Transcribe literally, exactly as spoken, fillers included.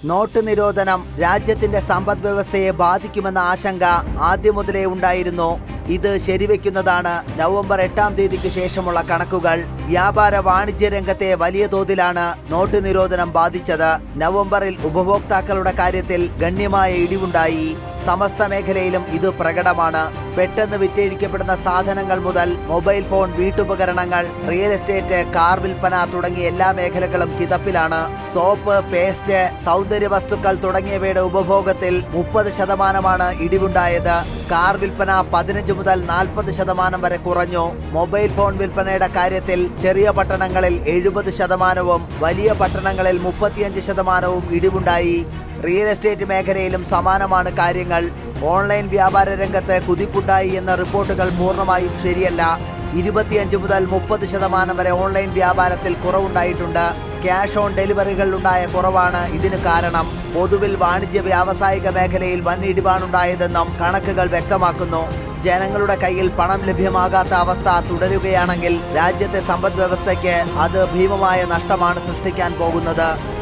Not നിരോധനം രാജ്യത്തിന്റെ സമ്പദ് വ്യവസ്ഥയെ ബാധിക്കുമെന്ന ആശങ്ക ആദ്യം മുതലേ ഉണ്ടായിരുന്നു. ഇത് ശരിവെക്കുന്നതാണ് നവംബർ എട്ടാം തീയതിക്ക് ശേഷമുള്ള കണക്കുകൾ. വ്യാപാര വാണിജ്യ രംഗത്തെ വലിയ തോതിലാണ് നോട്ട് നിരോധനം ബാധിച്ചത്. നവംബറിൽ ഉപഭോക്താക്കളുടെ കാര്യത്തിൽ ഗണ്യമായ ഇടിവുണ്ടായി. സമസ്ത മേഖലയിലും ഇത് പ്രകടമാണ്. പെട്ടെന്ന് വിറ്റഴിക്കപ്പെടുന്ന സാധനങ്ങൾ മുതൽ മൊബൈൽ ഫോൺ, വീട്ടുപകരണങ്ങൾ, റിയൽ എസ്റ്റേറ്റ്, കാർ വിൽപ്പന തുടങ്ങിയ എല്ലാ മേഖലകളും കിതപ്പിലാണ്. സോപ്പ്, പേസ്റ്റ്, സൗന്ദര്യ വസ്തുക്കൾ തുടങ്ങിയവയുടെ ഉപഭോഗത്തിൽ മുപ്പത് ശതമാനമാണ് ഇടിവുണ്ടായത്. കാർ വിൽപ്പന പതിനഞ്ച് മുതൽ നാൽപ്പത് ശതമാനം വരെ കുറഞ്ഞു. മൊബൈൽ ഫോൺ വിൽപ്പനയുടെ കാര്യത്തിൽ ചെറിയ പട്ടണങ്ങളിൽ എഴുപത് ശതമാനവും വലിയ പട്ടണങ്ങളിൽ മുപ്പത്തിയഞ്ച് ശതമാനവും ഇടിവുണ്ടായി. റിയൽ എസ്റ്റേറ്റ് മേഖലയിലും സമാനമാണ് കാര്യങ്ങൾ. ഓൺലൈൻ വ്യാപാര രംഗത്ത് കുതിപ്പുണ്ടായി എന്ന റിപ്പോർട്ടുകൾ പൂർണ്ണമായും ശരിയല്ല. ഇരുപത്തിയഞ്ച് മുതൽ മുപ്പത് ശതമാനം വരെ ഓൺലൈൻ വ്യാപാരത്തിൽ കുറവുണ്ടായിട്ടുണ്ട്. ക്യാഷ് ഓൺ ഡെലിവറികളിലുണ്ടായ കുറവാണ് ഇതിന് കാരണം. പൊതുവിൽ വാണിജ്യ വ്യാവസായിക മേഖലയിൽ വൻ ഇടിവാണുണ്ടായതെന്നും കണക്കുകൾ വ്യക്തമാക്കുന്നു. ജനങ്ങളുടെ കയ്യിൽ പണം ലഭ്യമാകാത്ത അവസ്ഥ തുടരുകയാണെങ്കിൽ രാജ്യത്തെ സമ്പദ് വ്യവസ്ഥയ്ക്ക് അത് ഭീമമായ നഷ്ടമാണ് സൃഷ്ടിക്കാൻ പോകുന്നത്.